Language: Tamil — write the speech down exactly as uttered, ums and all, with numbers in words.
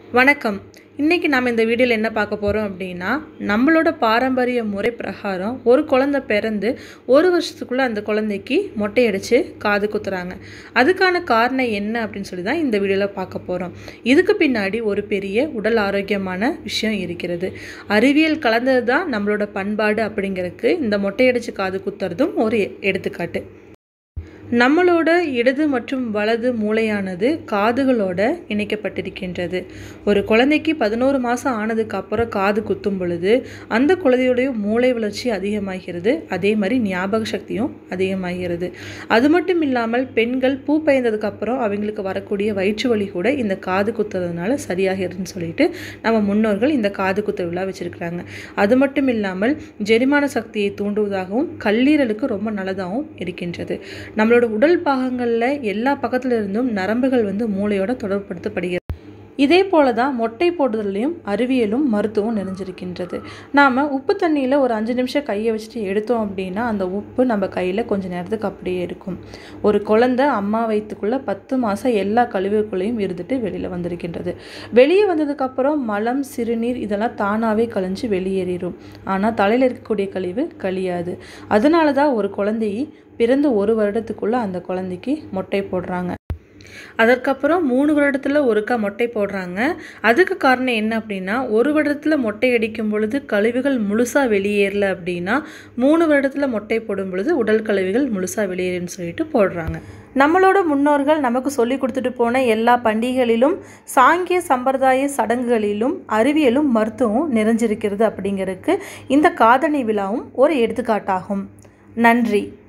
வணக்கம். இன்னைக்கு நாம இந்த வீடியோல என்ன பார்க்க போறோம் அப்படின்னா, நம்மளோட பாரம்பரிய முறை பிரகாரம் ஒரு குழந்தை பிறந்து ஒரு வருஷத்துக்குள்ள அந்த குழந்தைக்கு மொட்டை அடிச்சு காது குத்துறாங்க. அதுக்கான காரணம் என்ன அப்படின்னு சொல்லி தான் இந்த வீடியோல பார்க்க போறோம். இதுக்கு பின்னாடி ஒரு பெரிய உடல் ஆரோக்கியமான விஷயம் இருக்கிறது. அறிவியல் கலந்தது தான் நம்மளோட பண்பாடு அப்படிங்கிறதுக்கு இந்த மொட்டை அடிச்சு காது குத்துறதும் ஒரு எடுத்துக்காட்டு. நம்மளோட இடது மற்றும் வலது மூளையானது காதுகளோட இணைக்கப்பட்டிருக்கின்றது. ஒரு குழந்தைக்கு பதினோரு மாதம் ஆனதுக்கு அப்புறம் காது குத்தும் பொழுது அந்த குழந்தையுடைய மூளை வளர்ச்சி அதிகமாகிறது. அதே மாதிரி ஞாபக சக்தியும் அதிகமாகிறது. அது மட்டும் இல்லாமல் பெண்கள் பூ பெய்ந்ததுக்கு அப்புறம் அவங்களுக்கு வரக்கூடிய வயிற்று வலி கூட இந்த காது குத்துறதுனால சரியாகிறதுன்னு சொல்லிட்டு நம்ம முன்னோர்கள் இந்த காது குத்து விழா வச்சிருக்கிறாங்க. அது மட்டும் இல்லாமல் ஜெரிமான சக்தியை தூண்டுவதாகவும் கல்லீரலுக்கு ரொம்ப நல்லதாகவும் இருக்கின்றது. நம்மளோட உடல் பாகங்களில் எல்லா பக்கத்துல இருந்தும் நரம்புகள் வந்து மூளையோட தொடர்புபடுத்தப்படுகிறது. இதே போல தான் மொட்டை போடுறதுலையும் அறிவியலும் மருத்துவம் நிறைஞ்சிருக்கின்றது. நாம் உப்பு தண்ணியில் ஒரு அஞ்சு நிமிஷம் கையை வச்சுட்டு எடுத்தோம் அப்படின்னா அந்த உப்பு நம்ம கையில் கொஞ்சம் நேரத்துக்கு அப்படியே இருக்கும். ஒரு குழந்தை அம்மா வயிற்றுக்குள்ளே பத்து மாதம் எல்லா கழிவுகளையும் இருந்துட்டு வெளியில் வந்திருக்கின்றது. வெளியே வந்ததுக்கப்புறம் மலம் சிறுநீர் இதெல்லாம் தானாகவே கழிஞ்சு வெளியேறிடும். ஆனால் தலையில் இருக்கக்கூடிய கழிவு கழியாது. அதனால தான் ஒரு குழந்தையை பிறந்து ஒரு வருடத்துக்குள்ளே அந்த குழந்தைக்கு மொட்டை போடுறாங்க. அதற்கப்புறம் மூணு வருடத்தில் ஒருக்கா மொட்டை போடுறாங்க. அதுக்கு காரணம் என்ன அப்படின்னா, ஒரு வருடத்தில் மொட்டை அடிக்கும் பொழுது கழிவுகள் முழுசாக வெளியேறல அப்படின்னா மூணு வருடத்தில் மொட்டை போடும் பொழுது உடல் கழிவுகள் முழுசாக வெளியேறுன்னு சொல்லிட்டு போடுறாங்க. நம்மளோட முன்னோர்கள் நமக்கு சொல்லி கொடுத்துட்டு போன எல்லா பண்டிகைகளிலும் சாங்கிய சம்பிரதாய சடங்குகளிலும் அறிவியலும் மருத்துவமும் நிறைஞ்சிருக்கிறது அப்படிங்கிறதுக்கு இந்த காதணி விழாவும் ஒரு எடுத்துக்காட்டாகும். நன்றி.